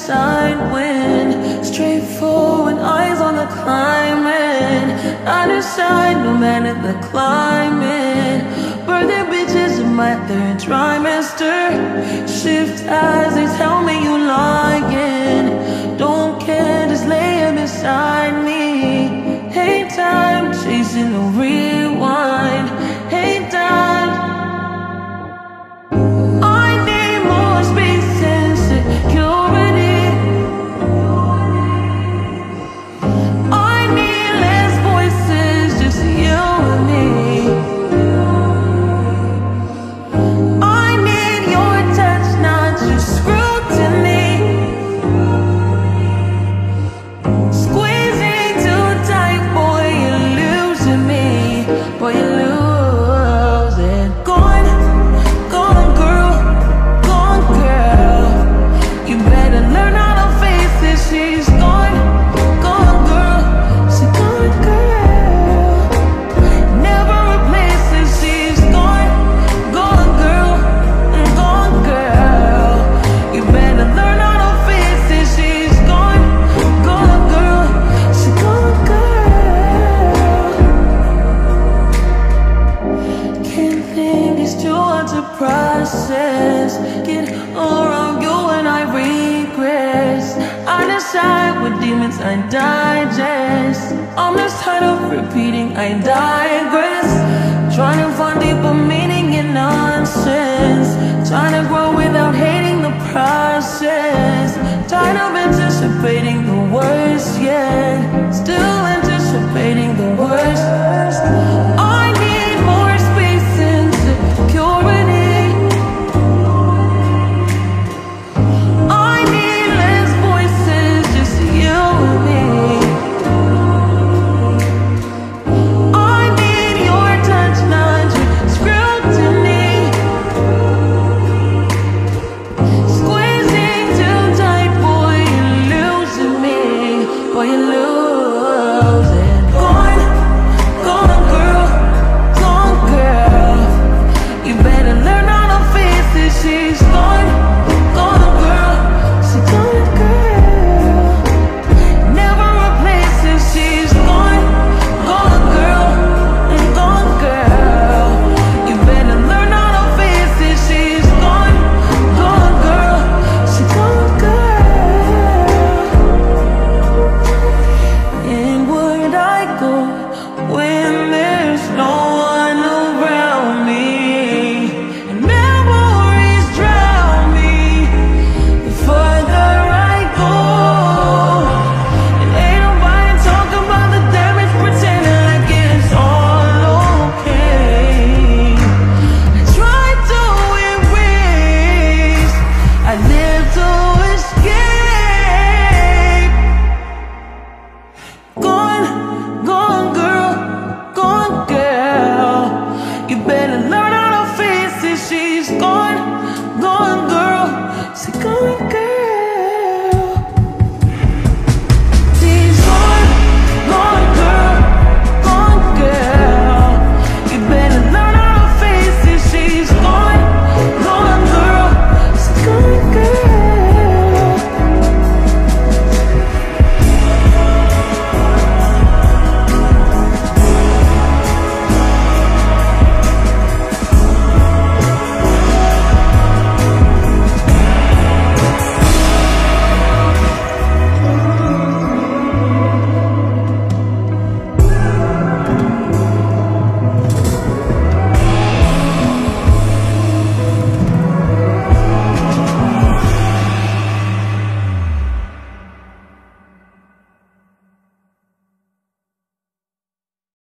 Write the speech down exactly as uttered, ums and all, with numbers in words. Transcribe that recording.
side wind, straightforward eyes on the climbing. I decide no matter the climate. Birthday bitches in my third trimester. Shift as they tell me you lying. Don't care, just lay it beside me. Hate time, chasing the rewind. Hate time. I need more space and security. I need less voices, just you and me. I need your touch, not just scrutiny. Squeezing too tight, boy, you're losing me. Boy, you're losing. Gone, gone girl, gone girl. You better learn how to face it. She's gone, gone girl. She's gone girl. Never replaces. She's gone, gone girl, gone girl. You better learn how to face it. She's gone, gone girl. She's gone girl. Can't think, it's too hard to process. Get around you and I regress. I decide what demons I digest. I'm just tired of repeating, I digress. Trying to find deeper meaning in nonsense. Trying to grow